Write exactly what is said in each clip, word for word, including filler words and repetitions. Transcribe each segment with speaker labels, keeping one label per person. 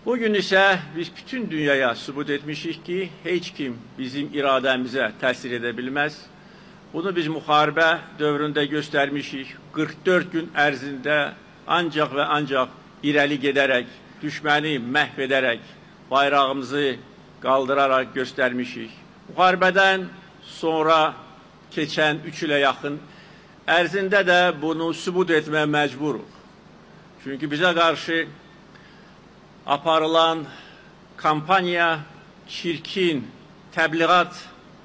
Speaker 1: Bugün ise biz bütün dünyaya sübut etmişik ki heç kim bizim irademize təsir edə bilməz. Bunu biz müharibə dövründə göstərmişik. qırx dörd gün ərzində ancaq və ancaq irəli gedərək, düşməni məhv edərək, bayrağımızı qaldıraraq göstərmişik. Müharibədən sonra keçən üç ilə yaxın ərzində də bunu sübut etməyə məcburuq. Çünki bizə qarşı aparılan kampanya, çirkin təbliğat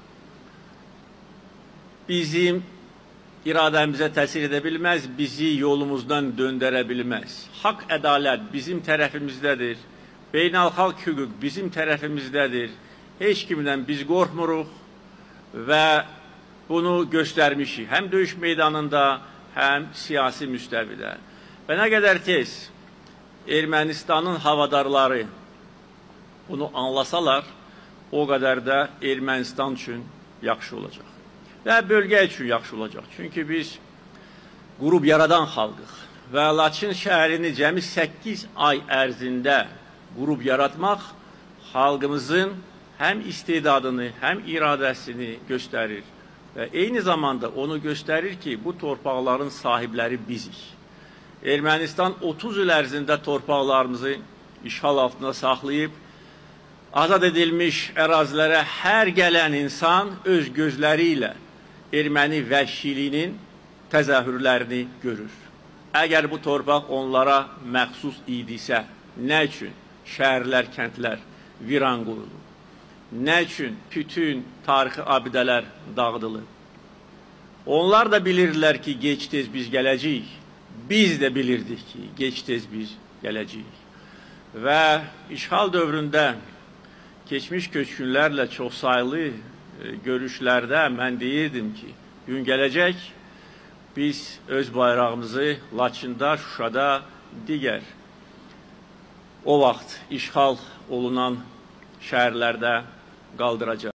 Speaker 1: bizim iradəmizə təsir edə bilməz, bizi yolumuzdan döndərə bilməz. Haqq, ədalət bizim tərəfimizdədir, beynəlxalq hüquq bizim tərəfimizdədir. Heç kimdən biz qorxmuruq və bunu göstərmişik, həm döyüş meydanında, həm siyasi müstəvidə. Və nə qədər tez Ermənistanın havadarları bunu anlasalar, o qədər də Ermənistan üçün yaxşı olacaq. Və bölgə üçün yaxşı olacaq. Çünki biz qrup yaradan xalqıq və Laçın şəhərini cəmi səkkiz ay ərzində qrup yaratmaq xalqımızın həm istedadını, həm iradəsini göstərir. Və eyni zamanda onu göstərir ki, bu torpaqların sahibləri bizik. Ermənistan otuz il ərzində torpaqlarımızı işğal altında saxlayıb, azad edilmiş ərazilərə hər gələn insan öz gözləri ilə erməni vəhşiliyinin təzahürlərini görür. Əgər bu torpaq onlara məxsus idisə, nə üçün şəhərlər, kəndlər viran qoyulur? Nə üçün bütün tarixi abidələr dağıdılır? Onlar da bilirdilər ki, gec-tez biz gələcəyik. Biz də bilirdik ki, gec-tez biz gələcəyik. Və işğal dövründə keçmiş köçkünlərlə çox sayılı görüşlərdə mən deyirdim ki, gün gələcək, biz öz bayrağımızı Laçında, Şuşada, digər o vaxt işğal olunan şəhərlərdə qaldıracaq.